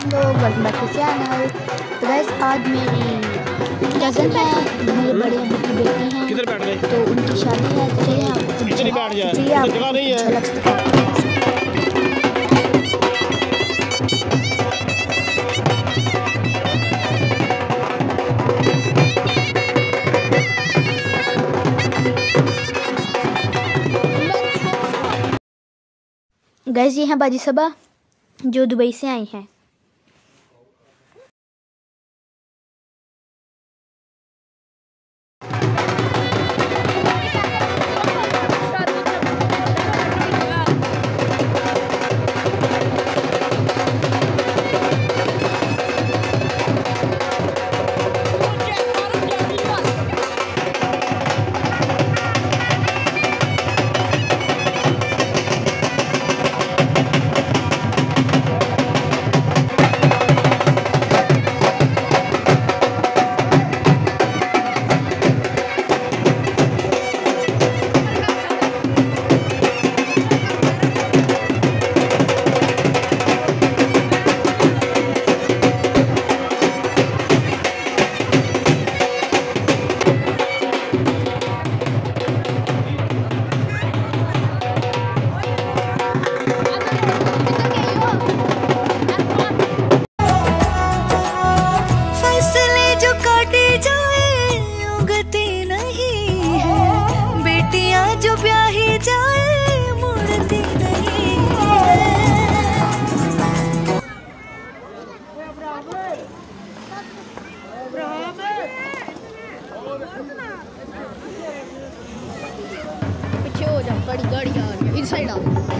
लोग, welcome back to channel. तो guys आज मेरी कज़न है, मेरे बड़े अभी की बेटी हैं, किधर बैठ गए? तो उनकी शादी है। तो चलिए आपको जगह नहीं है। झलक दिखाते हैं। गाइस ये हैं बाजी सबा जो दुबई से आई हैं। पीछे हो जा, बड़ी गाड़ी आ रही है, इस साइड आओ।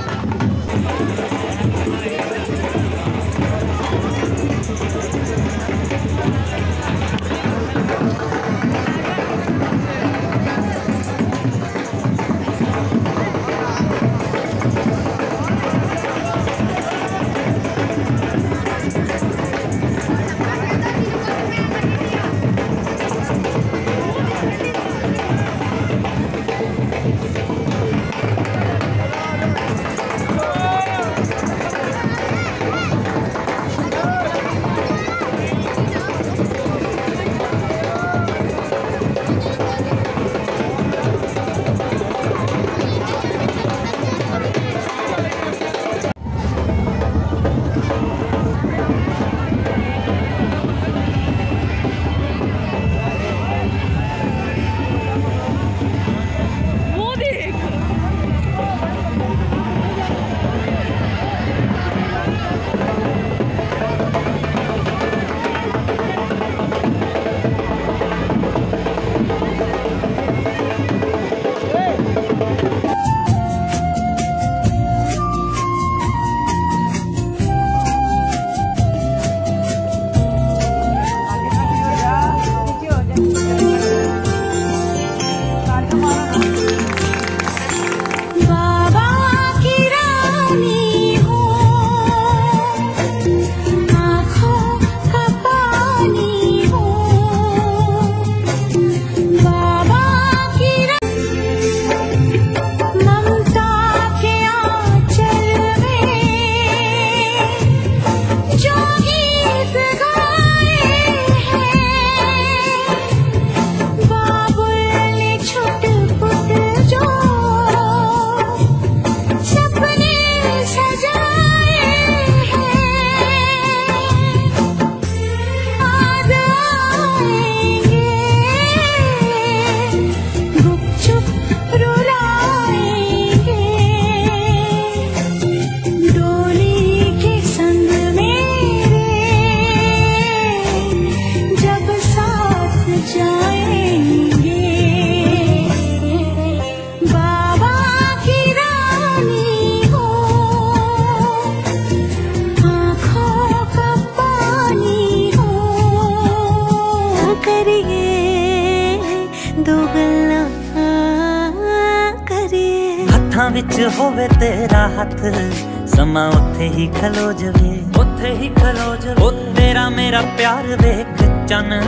ਹੱਥਾਂ ਵਿੱਚ ਹੋਵੇ ਤੇਰਾ ਹੱਥ ਸਮਾਂ ਉੱਥੇ ਹੀ ਖਲੋ ਜਵੇ, ਉੱਥੇ ਹੀ ਖਲੋ ਜਵੇ। ਉਹ ਤੇਰਾ ਮੇਰਾ ਪਿਆਰ ਵੇਖ ਚੰਨ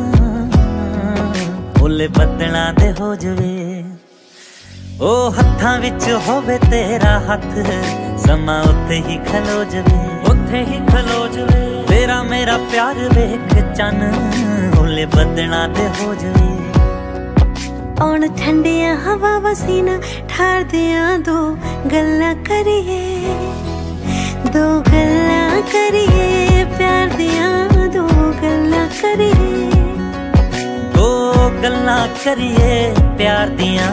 ਓਲੇ ਬੱਦਲਾਂ ਦੇ ਹੋ ਜਵੇ। ਉਹ ਹੱਥਾਂ ਵਿੱਚ ਹੋਵੇ ਤੇਰਾ ਹੱਥ ਸਮਾਂ ਉੱਥੇ ਹੀ ਖਲੋ ਜਵੇ, उत्थे ही खलो जवे तेरा मेरा प्यार वेख चन होले बदना ते हो जवे औन ठंडिया हवा वसीना ठार दिया दो गल्ला करिए प्यार दिया दो गल्ला करिए प्यार दिया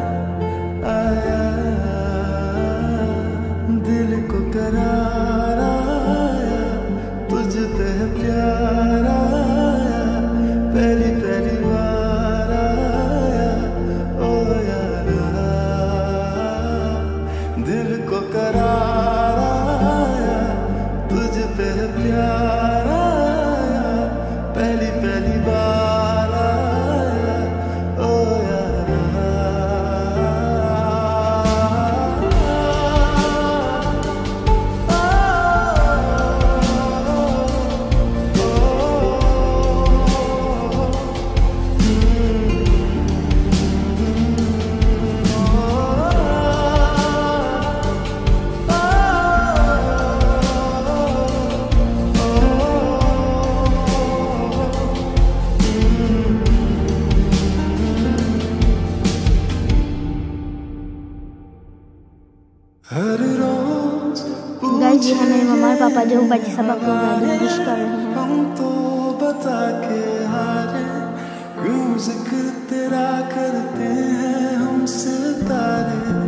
दिल को करार आया तुझ पे प्यार आया पहली पहली बार आया ओ यारा दिल को करार आया तुझ पे प्यार आया पहली पहली बार आया ओ गाइस ये है मेरे मम्मा और पापा जो बाजी सबा को विश कर रहे हैं। हम तो बता के हारे क्यों जिक्र तेरा करते हैं हम सितारे